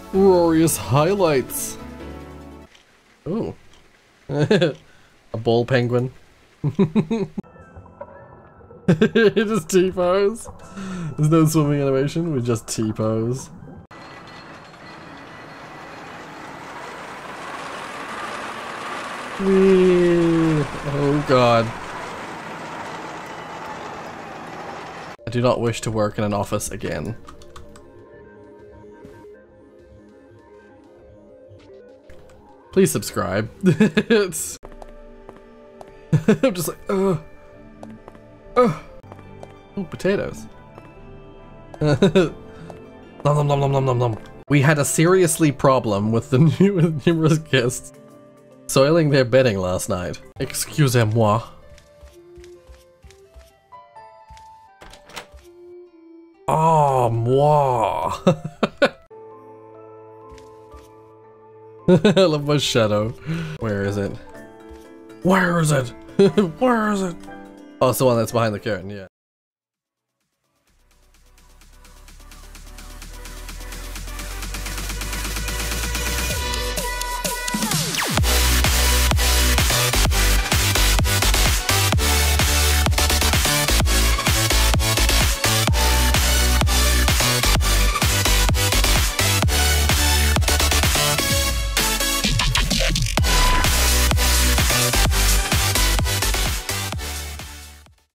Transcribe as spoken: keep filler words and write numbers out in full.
Rorius highlights. Ooh. A ball penguin. Just T-pose. There's no swimming animation, we just T-pose. Whee! Oh god. I do not wish to work in an office again. Please subscribe. It's... I'm just like, ugh. Ugh. Oh, potatoes. nom, nom, nom, nom, nom, nom, nom. We had a seriously problem with the new with numerous guests soiling their bedding last night. Excusez-moi. Oh, moi. I love my shadow. Where is it? Where is it? Where is it? Oh, it's the one that's behind the curtain, yeah.